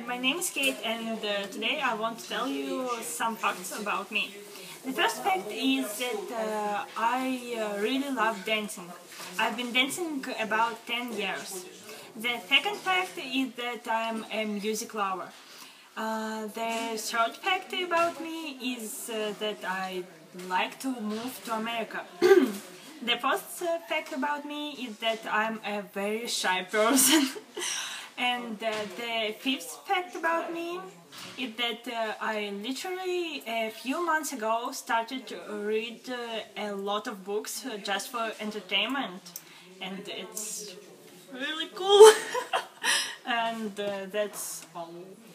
my name is Kate, and today I want to tell you some facts about me. The first fact is that I really love dancing. I've been dancing about 10 years. The second fact is that I'm a music lover. The third fact about me is that I like to move to America. The first fact about me is that I'm a very shy person. And the fifth fact about me is that I literally a few months ago started to read a lot of books just for entertainment, and it's really cool. And that's all.